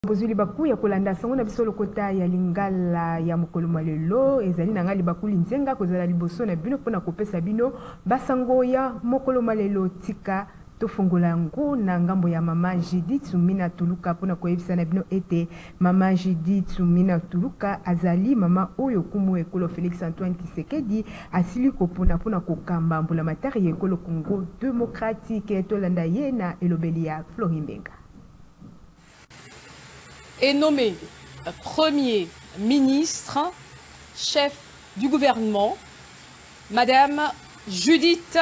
Bozuli baku ya kolanda sango na biso lokota ya lingala ya mokolo malelo ezali na ngali bakuli nzenga kozala liboso na bino pona kopesa bino basango ya mokolo malelo tika tofungola yango na ngambo ya mama Judith Sumina Tuluka pona koyebisa na bino ete mama Judith Sumina Tuluka azali mama oyo kumu ekolo Félix Antoine Tshisekedi asili kopona pona kokamba mbula matari ekolo Congo démocratique tolanda ye na elobeli ya Florimbenga est nommé Premier ministre, chef du gouvernement, Madame Judith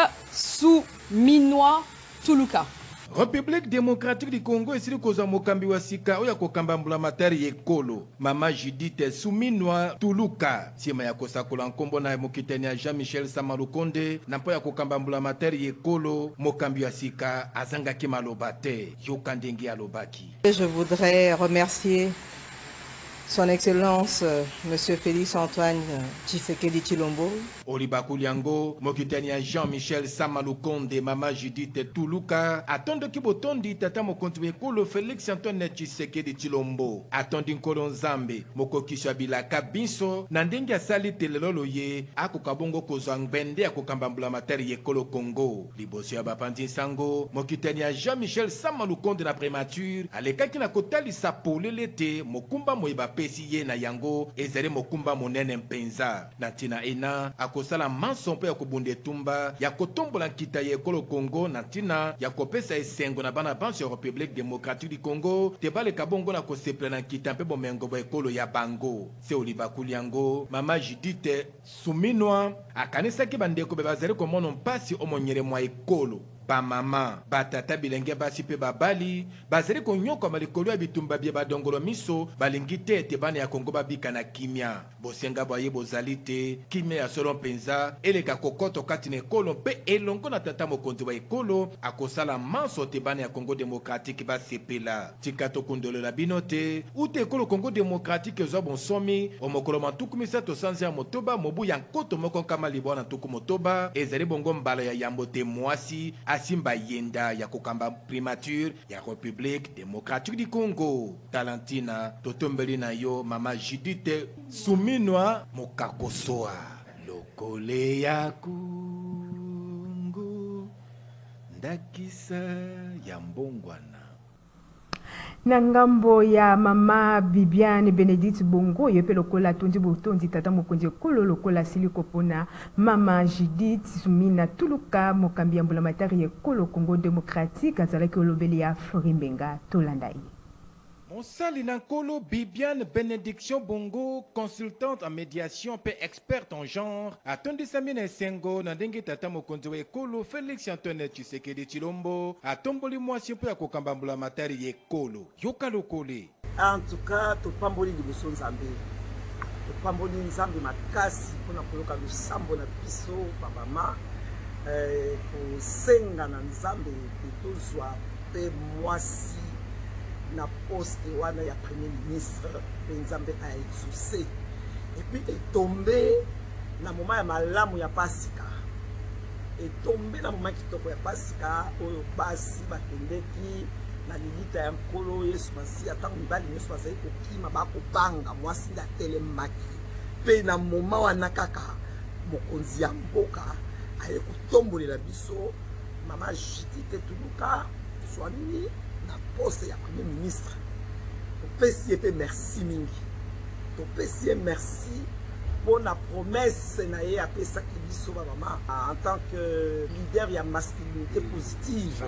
Suminwa Tuluka. République démocratique du Congo esili koza mokambi wa sika oya kokamba mbula matari ekolo mama Judith Suminwa Tuluka sima ya kosakola nkombo na mokitani ya Jean-Michel Samalukonde na mpo ya kokamba mbula matari ekolo mokambi wa sika azangaki maloba te yoka ndenge alobaki. Je voudrais remercier Son Excellence Monsieur Félix Antoine Tshisekedi Tshilombo. Olibakuliango, mokitani ya Jean-Michel Samalukonde, mama Judith Tuluka, atondoki botondi tata mokonzi ekolo Félix Antoine Tshisekedi Tshilombo. Atondi nkolo nzambe, mokokisha bilaka binso, na ndenge asali telelolo ye, akokabongo kozwa ngbende akokamba mbula matari ekolo Congo. Liboso ya bapandi sango, mokitani ya Jean-Michel Samalukonde na prémature, alekaki na kotalisa polele te, mokumba moyeba pesi ye na yango ezali mokumba monene mpenza na ntina ena akosala manso mpo ya kobunda etumba ya kotombola nkita ya ekolo Congo na ntina ya kopesa esengo na bana banso ya République démocratique du Congo te baleka bongo na kosepela na nkita mpe bomengo bwa ekolo ya bango se olibakuli yango mama Judith Suminwa akanisaki bandeko be bazali komona mpasi omonyere mwa ekolo ba mama batata bilenge basi pe babali bazali konyoka malikolo ya bitumba bie badongolo miso balingi te ete bana ya Kongo babika na kimia bosenga boye bozali te kimia ya solo mpenza eleka kokoto kati na ekolo mpe elongo na tata mokonzi wa ekolo akosala manso te bana ya Congo démocratique basepela tika tokundolola bino te ute ekolo Congo démocratique ezwa bonsomi omokolo matuku misato sanza ya motoba mobu ya nkoto moko nkama libwa na tuku motoba ezali bongo mbala ya yambo te mwasi Simba yenda ya kokamba primature ya République démocratique du Congo. Talentina totombeli na yo mama Judith Suminwa Mokakosoa lokole ya Congo ndakisa ya mbongwana. Na ngambo ya mama Bibiane Benedict Bongo yepe lokola tondi botondi tata mokonzi ekolo lokola sili kopona mama Judith Sumina Tuluka mokambi ya mbula matari ekolo Congo démocratique azalaki olobeli ya Florimbenga tolanda ye. Monsali Nankolo Bibiane Bénédiction Bongo, consultante en médiation pe experte en genre, atondi Samina Sengo na ndenge tata mokonzi wa ekolo Félix Antoine Tshisekedi Tshilombo, atomboli mwasi pe akokamba mbula matari ekolo. Yoka lokole. En tout cas, to pamboli liboso nzambe. To pamboli nzambe makasi pona koloka lusambo na biso babama ko senga na nzambe tozwa pe mwasi na poste wana ya premier ministre Nzambe a exaucé et puis est tombé na moment ya malamu ya pasika est tombé na moment kitoko ya pasika oyo basi bakendeki na lilita ya nkolo Yesu Masiya tango mibali nyonso bazali kokima bakobanga mwasi nde atelemaki mpe na moment wana kaka mokonzi ya mboka aye kotombolela biso mama Judith Tuluka swani na poste ya premier ministre topesi pe merci mingi topesi merci pour la promesse na ye apesaki biso ba mama en tant que leader ya masculinité positive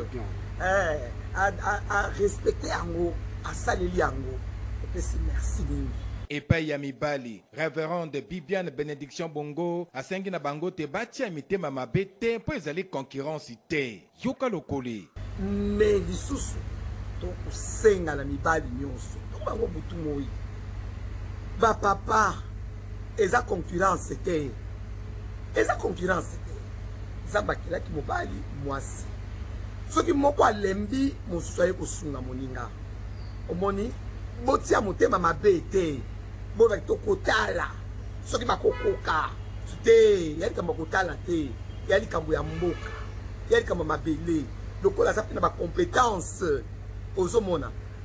à respecter yango asaleli yango topesi merci mingi. Epai ya mibali, révérende Bibiane Bénédiction Bongo, asengi na bango te batia mitema mabe te po ezali concurrence te. Yoka lokole. Mais lisusu to kusenga na mibali nyonso. To bango butu moi. Ba papa eza concurrence te. Eza concurrence te. Zabakila ki mobali mwasi. Soki moko alembi mosusu aye kosunga moninga. Omoni botia motema mabe te. Boba to kotala soki bakokoka te yali kamba kotala te yali kambo ya mboka yali kamba mabele lokola za pena ba compétence ozomona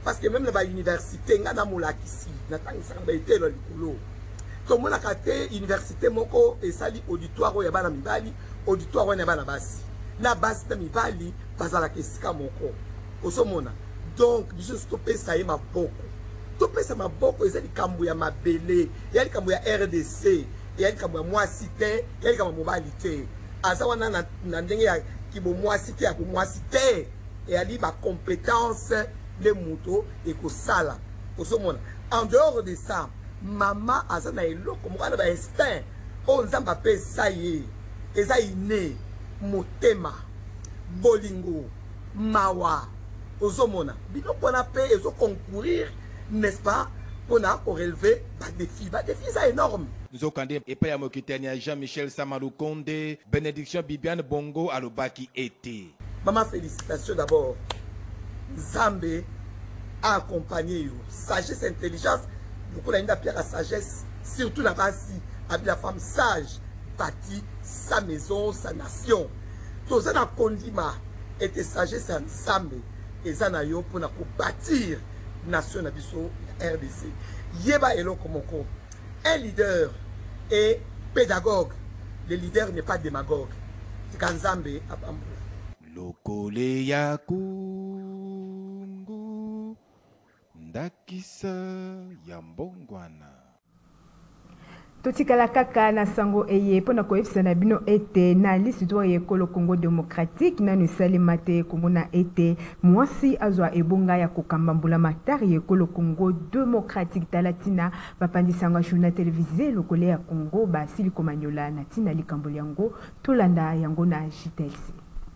parce que même dans l'université ngana molakisi natangisa baité lo likolo to mona kate université moko esali auditoire ya bana mibali auditoire ya bana basi na basi na mibali bazala kesika moko osomona donc biso stopesa ye maboko topesa maboko ezali kambo ya mabele ya kambo ya RDC ya kambo ya mwasi te ya kambo mobali te aza wana na ndenge ya kibo mwasi te ya ko mwasi te et ali ba compétence de moto et ko sala osomona en dehors de ça mama aza na eloko mokana ba instinct o nzamba pe saye eza ine motema bolingo mawa osomona biloko na pe ezo concourir n'est-ce pas pour relever des défis ça énorme. Nous avons et pas à Mokitania Jean-Michel Samalou Condé, bénédiction Bibiane Bongo à l'Obaki été. Maman, félicitations d'abord. Zambé a accompagné sagesse, intelligence. Beaucoup d'années d'appel à sagesse, surtout la base, avec la femme sage, bâtit sa maison, sa nation. Tout ça n'a condima était sagesse en Zambé et Zanayo pour bâtir nation nabiso RDC. Yeba elo komoko. Un leader est pédagogue. Le leader n'est pas démagogue. C'est Kanzambe Abambo. Lokole ya kungu ndakisa ya mbongwana. Totikala kaka na sango eye pona koefisa na bino ete na liste to ye kolo Congo démocratique na nisali mate komona ete mwasi azwa ebonga ya kokambambula matari ye kolo Congo démocratique talatina bapandisanga journal télévisé lokole ya Congo basili komanyola na tina likambo yango tolanda yango na JTLC.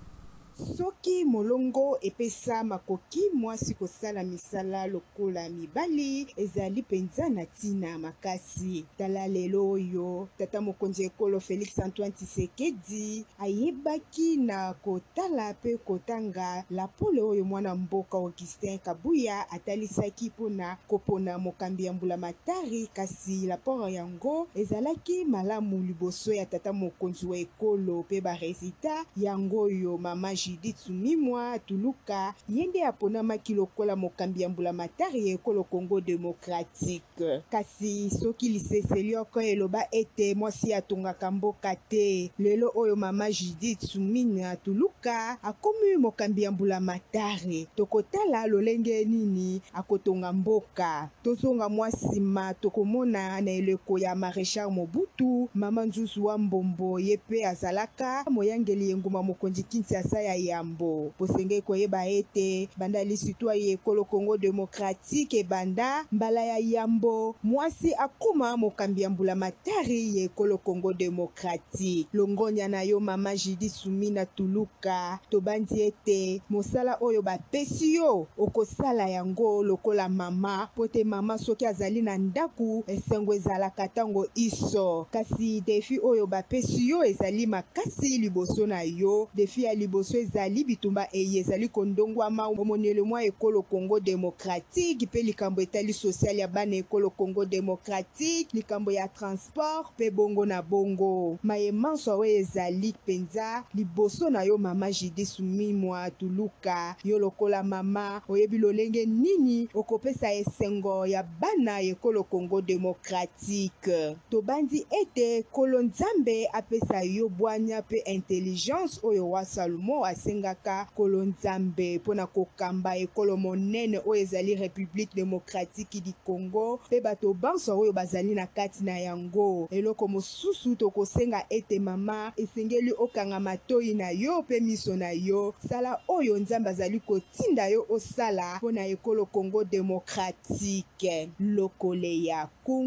Soki molongo epesa makoki mwasi kosala misala lokola mibali ezali penza na tina makasi. Tala lelo oyo tata mokonzi ekolo Félix Antoine Tshisekedi ayebaki na kotala pe kotanga la pole oyo mwana mboka Augustin Kabuya atalisaki pona kopona mokambi ya mbula matari kasi la port yango ezalaki malamu liboso ya tata mokonzi wa ekolo pe ba resultat yango yo mama Judith Sumimwa Tuluka yende apona makilokola mokambi ya mbula matari ekolo Congo démocratique. Kasi soki liseseli oko eloba ete mwasi atongaka mboka te lelo oyo mama Judith Sumimwa Tuluka akomi mokambi ya mbula matari tokotala lolenge nini akotonga mboka tozonga mwasima tokomona na eleko ya Maréchal Mobutu mama Nzuzu wa Mbombo yepe azalaka moyangeli enguma mokonzi Kinshasa ya yambo posenge koyeba ete banda lisitwa ye ekolo Congo démocratique e banda mbala ya yambo mwasi akuma mokambi ya mbula matari ye ekolo Congo démocratique longonya na yo mama Judith Sumimwa Tuluka tobandi ete mosala oyo bapesi yo okosala yango lokola mama pote mama soki azali na ndaku esengo ezalaka tango iso kasi defi oyo bapesi yo ezali makasi liboso na yo defi ya liboso ezali bitumba eye ezali kondongwama omonele mwa ekolo Congo démocratique pe likambo etali social ya bana ekolo Congo démocratique likambo ya transport pe bongo na bongo mayemanso oyo ezali penza liboso na yo mama Judith Sumimwa Tuluka yo lokola mama oyebi lolenge nini okopesa esengo ya bana ekolo Congo démocratique tobandi ete kolo Nzambe apesa yo bwanya pe intelligence oyo wa Salomo asengaka kolo Nzambe pona kokamba ekolo monene oyo ezali République démocratique du Congo pe bato banso oyo bazali na kati na yango eloko mosusu tokosenga ete mama esengeli okanga matoi na yo pe miso na yo sala oyo Nzambe azali kotinda yo osala pona ekolo Congo démocratique lokole ya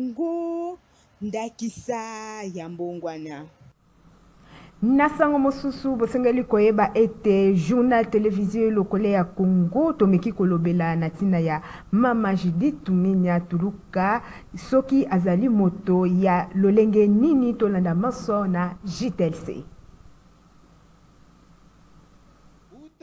Congo ndakisa ya mbongwana. Nasango mosusu bosengeli koyeba ete journal télévisé lokole ya Congo tomeki kolobela na tina ya mama Judith Sumimwa Tuluka soki azali moto ya lolenge nini tolanda maso na JTLC.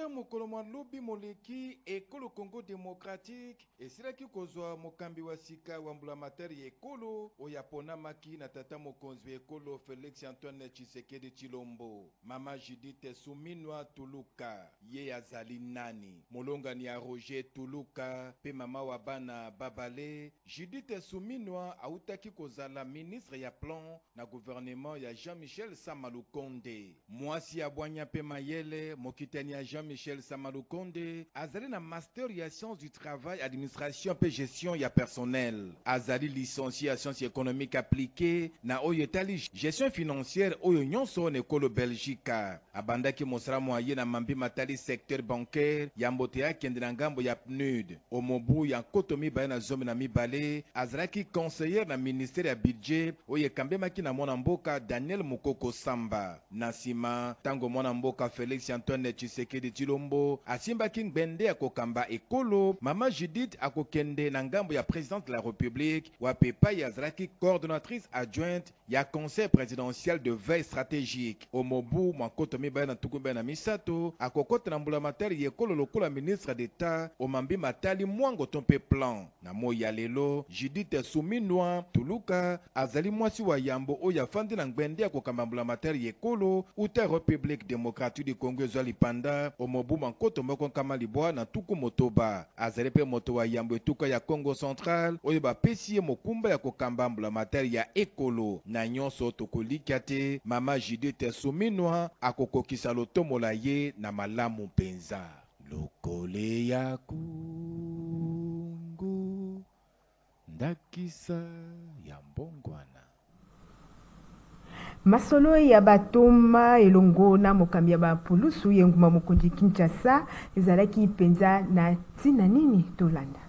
mokolo mwa lobi moleki ekolo Congo démocratique esilaki kozwa mokambi wa sika wa mbulamatari ekolo oyaponamaki na tata mokonzi ekolo Félix Antoine Tshisekedi Tshilombo. Mama Judith Suminwa Tuluka ye azali nani? Molongani ya Roger Tuluka pe mama wa bana Babale. Judith Suminwa autaki kozala ministre ya plan na gouvernement ya Jean-Michel Samalukonde. Mwasi ya bwanya pe mayele mokitani ya Jean-Michel Samalukonde azali na master ya sciences du travail, administration pe gestion ya personnel. Azali licencié à sciences économiques appliquées na oyo etali gestion financière oyo nyonso na ekolo Belgique. Abandaki mosala moye na mambi matali secteur bancaire ya mbote ya kende na ngambo ya PNUD. Omobu ya nkoto mibale na zomi na mibale azalaki conseiller na ministère ya budget oyo ekambemaki na mwana mboka Daniel Mukoko Samba. Na sima tango mwana mboka Félix Antoine Tshisekedi Tshilombo asimbaki ngbende ya kokamba ekolo, mama Judith akokende na ngambo ya présidente de la République wa pepa ya azalaki coordonnatrice adjointe ya conseil présidentiel de veille stratégique. Omobu mwankoto mibale na tukumbe na misato akokota na mbulamatari ekolo lokola ministre d'État omambi matali mwango tompe plan. Na moya lelo Judith Suminwa Tuluka azali mwasi wa yambo oya fandi na ngbende ya kokamba mbulamatari ekolo uta République démocratique du Congo ezali panda omobu mankoto moko nkama libwa na tuku motoba. Azali pe moto wa yambo etuka ya Congo Central oyo bapesi ye mokumba ya kokamba mbulamatari ya ekolo. Na nyonso tokolika te mama Judith Suminwa akokokisa lotomola ye na malamu penza. Lokole ya kungu ndakisa ya mbongwana. Masolo ya batoma elongo na mokambi ya bapulusu yenguma mokonzi Kinshasa ezalaki penza na tina nini tolanda.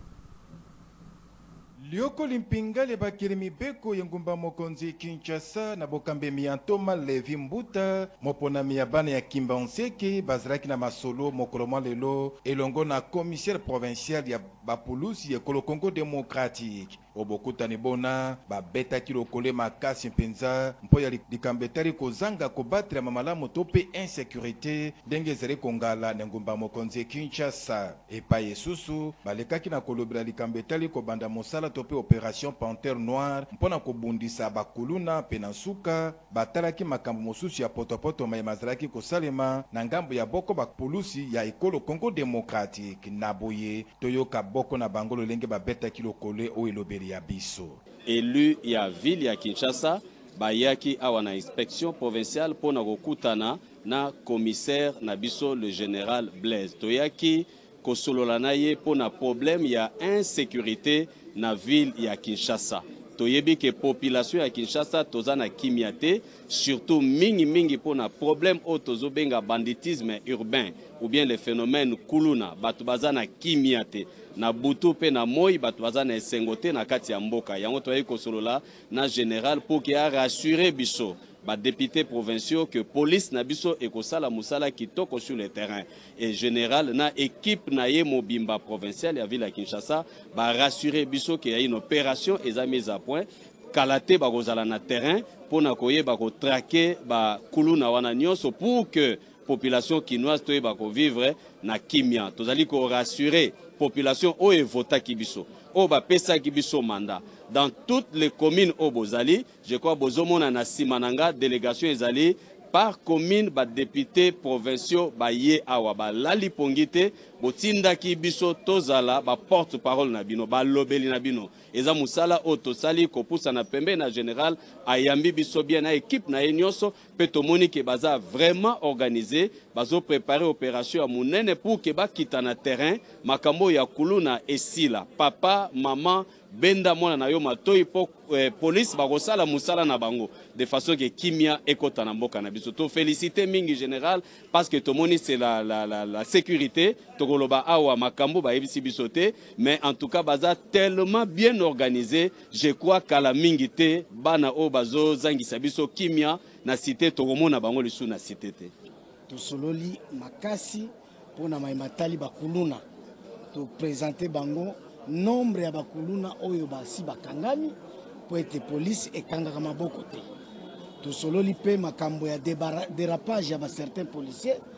Lioko limpingale bakiri mibeko yengumba mokonzi Kinshasa na bokambe miantoma Levi Mbuta moponami ya bana ya Kimbanseke bazalaki na masolo mokolo mwa lelo elongo na commissaire provincial ya bapulusi ekolo Congo démocratique. Obokutani bona babetaki lokole makasi mpenza mpo ya likambetari kozanga kobatela mamalamu to pe insécurité ndenge ezali kongala na ngumba mokonzi Kinshasa. Epai esusu balekaki na kolobela likambetari kobanda mosala to pe opération Panthère Noire mpona kobundisa bakuluna pe na suka batalaki makambo mosusu ya potopoto mai mazalaki kosalema na ngambo ya boko bapulusi ya ekolo Congo démocratique. Na boye toyoka boko na bango lolenge babetaki lokole o elobeli ya biso. Élu ya ville ya Kinshasa bayaki awa na inspection provinciale pona kokutana na commissaire na biso le général Blaise. Toyaki kosolola na ye pona problème ya insécurité na ville ya Kinshasa. Toyebi ke population ya Kinshasa toza na kimia te, surtout mingi pona problème o tozobenga banditisme urbain ou bien les phénomènes kuluna batu baza na kimia te. Na butu pe na moi batu baza na esengo te na kati ya mboka. Yango toyei kosolola na général pour que a rassurer biso ba députés provinciaux que police na biso ekosala musala kitoko sur le terrain. Et général na équipe na ye mobimba provincial ya ville ya Kinshasa ba rassurer biso que y a une opération eza mise à point kalate ba kozala na terrain pona koyeba ko traquer ba kuluna wana nyonso pour que population kinoise toyeba ko vivre na kimia. Tozali ko rassurer population o evota kibiso o ba pesa kibiso mandat dans toutes les communes au Bozali. Je crois bozomona na simananga délégation ezali par commune ba députés provinciaux ba ye awa ba lali pongite botinda kibiso tozala ba porte parole na bino ba lobeli na bino eza musala o tosali kopusa na pembe na général ayambi biso bien na équipe na nyonso pe tomoni ke baza vraiment organisé bazo préparer opération ya munene pour ke ba kita na terrain makambo ya kuluna esila papa maman benda mona na yo matoi po police bakosala musala na bango de façon que kimia ekota na mboka na biso. To féliciter mingi général parce que tomoni c'est la sécurité tokoloba awa makambo ba ebisi biso te, mais en tout cas baza tellement bien organisé. Je crois kala mingi te bana o bazo zangisa biso kimia na cité tokomona bango lisu na cité te. Tosololi makasi pona maimatali bakuluna to présenter bango nombre ya bakuluna oyo basi bakangami po ete police ekangaka maboko te. Tosololi pe makambo ya dérapage ya ba certains policiers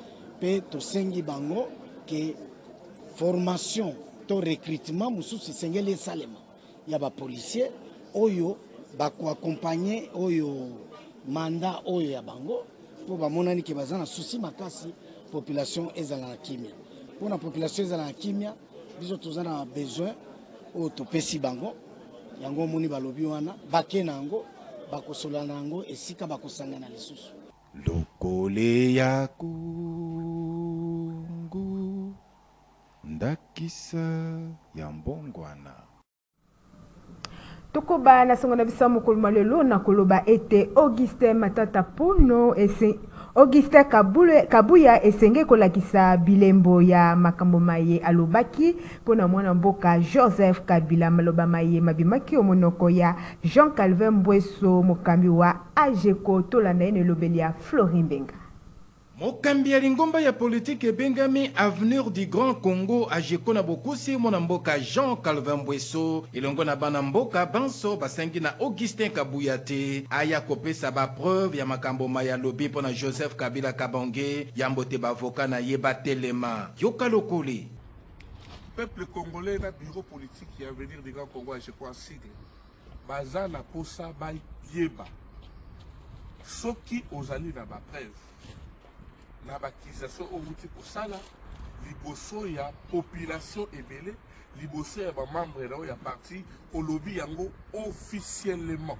pe tosengi bango ke formation to recrutement mususu esengeli esalema ya bapolisier oyo bakoaccompagne oyo mandat oyo ya bango mpo bamonani ke baza na susi makasi population ezala na kimia. Pour la population ezala na kimia biso toza na besoin oyo topesi bango yango moni balobi wana bake na yango bakosola na yango esika bakosangana lisusu. Lokole ya kungu ndakisa ya mbongwana. Tokoba na songo na bisa mokolo lelo na koloba ete Augustin Matata Pono Augustin Kabuya esenge kolakisa bilembo ya makambo maye alobaki pona mwana mboka Joseph Kabila maloba maye mabimaki omonoko ya Jean Calvin Mbweso mokambi wa AGECO tolanda ene lobeli ya Florin Benga. Mokambi ya lingomba ya politique ebengami Avenir du Grand Congo AGECO na bokusi mwana mboka Jean Calvin Mbweso elongo na bana mboka banso basengi na Augustin Kabuya te aya kopesa ba preuve ya makambo maya lobi pona Joseph Kabila Kabange yambote bavoka na yeba telema yoka lokoli. Peuple congolais na bureau politique ya Avenir du Grand Congo AGECO en sigle baza na posa ba yeba soki ozali na ba preuve na bakisation outi kosala liboso ya population ebele liboso ya ba membre na ya parti olobi yango officiellement.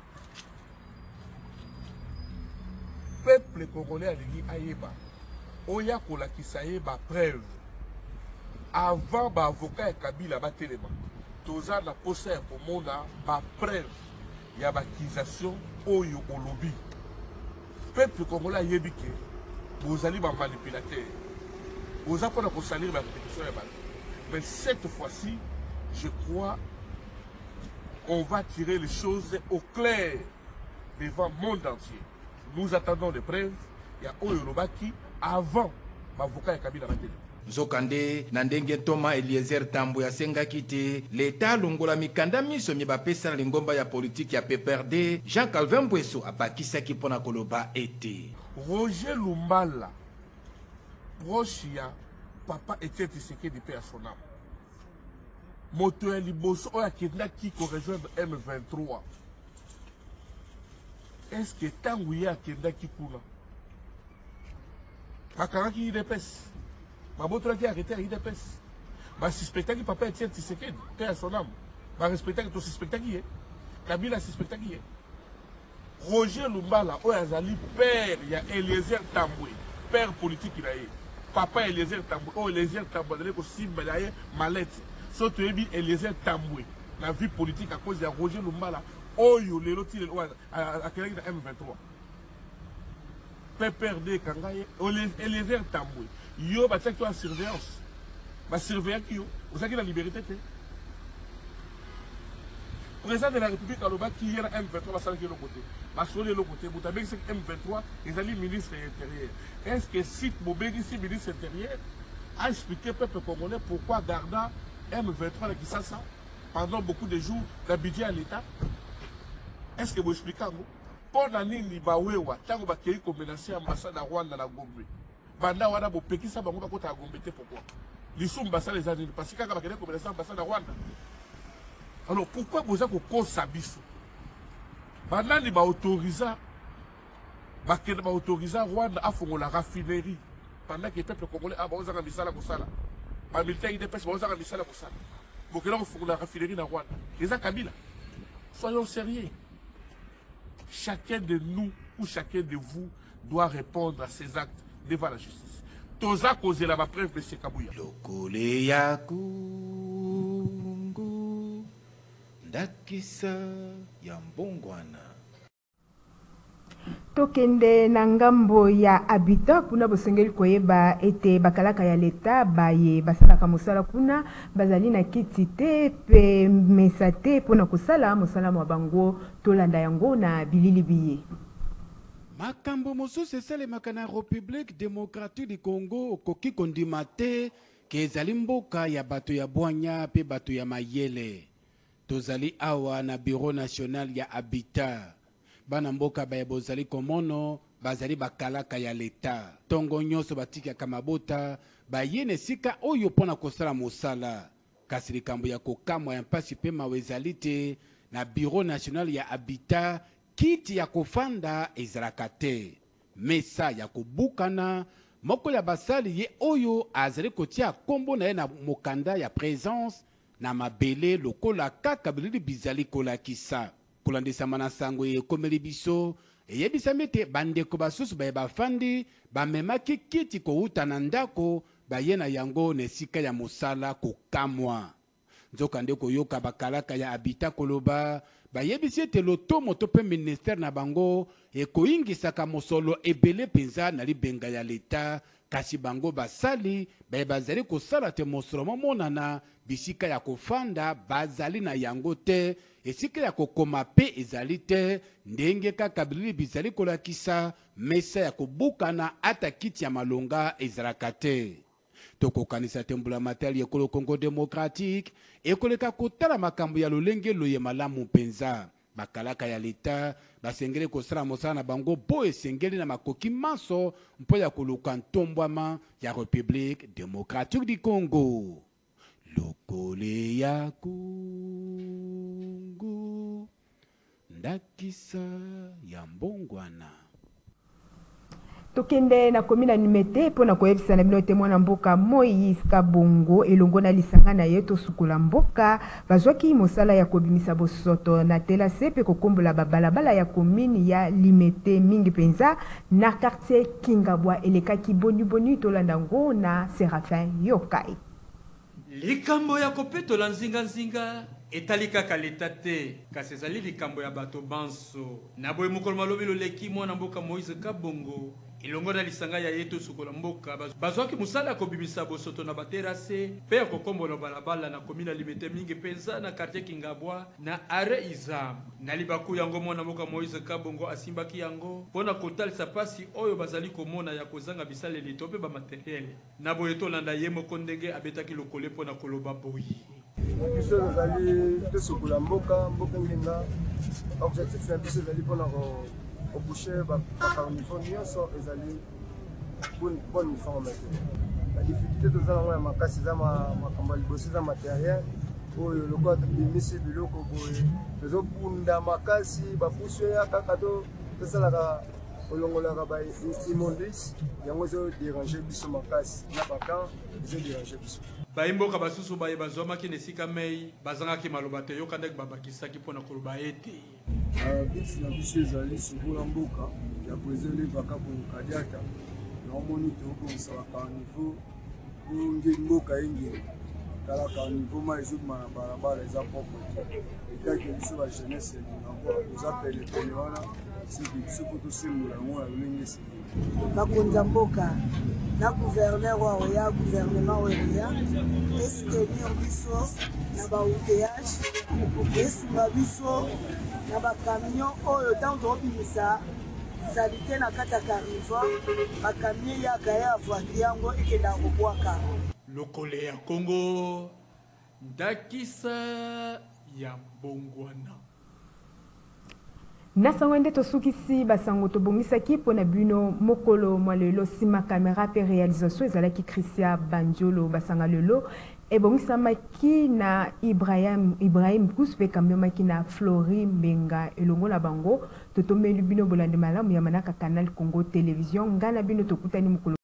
Peuple congolais alingi ayeba oya kolakisa ye ba preuve avant ba avocat ya Kabila batelema toza na posa ya komona ba preuve ya bakisation oyo olobi. Peuple congolais ayebi ke vous allez manipulateur. Vous allez pour salir la compétition. Mais cette fois-ci, je crois qu'on va tirer les choses au clair devant le monde entier. Nous attendons des preuves. Il y a Oyolobaki avant l'avocat Kabila Matele. Zokande nandenge Thomas Eliezer Tambo ya senga kite l'État longola mikanda miso mi bapesa lingomba ya politique ya PPRD Jean Calvin Mbweso abakisa ki pona koloba ete Roger Lumbala, proche ya papa Etienne Tshisekedi paix à son âme. Moto ya liboso oya kenda ki ko rejoindre M23. Est-ce que tangu ya kenda ki kuna? Bakangaki IDPS. Baboto ki arrêté IDPS. Ba suspecta ki papa Etienne Tshisekedi paix à son âme. Ba respecta ki to suspecta ki Kabila suspecta ki Roger Lumbala, Oyazali, père, il y a Eliezer Tamboué, père politique il a eu. Papa Eliezer Tamboué, oh Eliezer Tamboué, il y a aussi Malette. Sauf que Eliezer Tamboué, la vie politique à cause de Roger Lumbala, oh yo, les lotis, à quel âge M23. PPRD, Kangaye, Eliezer Tamboué, yo, bah, tu as surveillance. Bah, surveillance, yo, vous avez la liberté, président de la République à l'Oba qui est à M23 va s'en de l'autre côté. Va sur l'autre côté. Vous savez que c'est M23, ils allaient ministre intérieur. Est-ce que si Mobégi, si ministre intérieur, a expliqué au peuple congolais pourquoi Garda M23 qui ça pendant beaucoup de jours, le budget à l'État? Est-ce que vous expliquez vous? Pendant l'année, Bawewa, tant que vous avez menacé l'ambassade à Rwanda à Gombe. Banda wana bo peki ça bango bakota à Gombe pourquoi? L'issue ambassade les années parce que quand vous avez menacé l'ambassade à Rwanda. Alors pourquoi vous avez autorisé Maintenant, il va autoriser Rwanda à faire la raffinerie. Pendant que le peuple congolais a besoin de misala kusala. Les militaires ils dépêchent besoin de misala kusala. Donc là on fait la raffinerie dans Rwanda. Les Kabila. Soyons sérieux. Chacun de nous ou chacun de vous doit répondre à ses actes devant la justice. Toza causer la preuve de M. Kabuya. Lokole ya ndakisa ya mbongwana. Tokende na ngambo ya Habitat kuna bosengeli koyeba ete bakalaka ya leta baye basalaka mosala kuna bazali na kiti te pe mesa te pona kosala mosala mwa bango tolanda yango na bilili biye. Makambo mosusu esalemaka na République démocratique du Congo okoki kondima te ke ezali mboka ya bato ya bwanya pe bato ya mayele. Tozali awa na bureau national ya Habitat. Bana mboka baye bozali komono bazali bakalaka ya leta tongo nyonso batikaka mabota bayene sika oyo mpona kosala mosala kasi likambo ya kokamwa ya mpasi mpe mawa ezali te na bureau national ya habitat kiti ya kofanda ezalaka te mesa ya kobukana moko ya basali ye oyo azali kotia kombo na ye na mokanda ya présence na mabele lokola kaka bilili bizali kolakisa kolandisama na sango ekomeli biso eyebisami ete bandeko basusu baye bafandi bamemaki kiti kouta na ndako baye na yango na esika ya mosala kokamwa nzoka nde koyoka bakalaka ya habitat koloba bayebisi ete lotomo to mpe ministère na bango ekoyingisaka mosolo ebele mpenza na libenga ya leta kasi bango basali baye bazali kosala te mosolo momonana bisika ya kofanda bazali na yango te esika ya kokoma mpe ezali te ndenge kaka bilili bizali kolakisa mesa ya kobukana ata kiti ya malonga ezalaka te tokokanisa te mbula matali ekolo Congo démocratique ekoleka kotala makambo ya lolenge loye malamu mpenza bakalaka ya leta basengeli kosala mosala na bango po esengeli na makoki manso mpo ya koluka ntombwama ya République démocratique du Congo lokole ya Congo ndakisa ya mbongwana. Tokende na komina nimete pona koyebisa na bino te mwana mboka Moïse Kabongo elongo na lisanga na ye tosukula mboka bazwaki mosala ya kobimisa bosoto na tela sepe kokombola babalabala ya komini ya limete mingi penza na quartier Kingabwa elekaki boni tolanda ngo na Séraphin Yokai. Likambo ya kopetola nzinga etali kaka leta te kasi ezali likambo ya bato banso na boye mokolo malobi loleki mwana mboka Moïse Kabongo ilongo na lisanga ya yeto sukola mboka bazwaki musala ya kobimisa bosoto na baterase pe ya kokombola balabala na komina limete mingi penza na quartier Kingabwa na are Izam na libaku yango mwana mboka Moïse Kabongo asimbaki yango mpona kotalisa pasi oyo bazali komona ya kozanga bisaleli to pe bamateriele na boye tolanda ye moko ndenge abetaki lokole mpona koloba boyi biso ezali tosukula mboka ngenga objectif na biso ezali mpona koboucher bacarnivore nyonso ezali bonne uniforme te badifficulté toza nango ya makasi eza makambo ya liboso eza materiel oyo lokola tobimisi biloko boye tozobunda makasi bapusu ya kaka tosalaka olongolaka baimmondice yango ezoderange biso makasi na bakan ezoderange biso baimboka basusu baye bazwamaki na esika mei bazangaki maloba te yoka ndenge babakisaki mpona koloba ete bisi na biso ezali sukula mboka ya koezelevaka bokadiata naomoni tokobongisa bacarnivore onge mboka engeli tala carnivore ma ezokima na balabala eza propre te etake biso bajeunesse yango oza pelepele wana soki biso po tosembola yango na lolenge esengeli bakonza mboka na gouverneur oyo ya gouvernement oyo ya esoutenir biso na baouteyage esunga biso na bakamion oyo ntango tokobimisa salite na kati ya carnivore bakamion yaka ya avoitri yango ekendaka kobwaka lokole ya Congo ndakisa ya mbongwana. Nasango nde tosukisi basango tobongisaki mpona bino mokolo mwa lelo nsima caméra mpe réalisation ezalaki Christian Banjolo basanga lelo ebongisamaki na Ibrahim Kus mpe kambiamaki na Flori Mbenga elongo na bango totomeli bino bolande malamu ya manaka Canal Congo Télévision ngana bino tokutani mokolo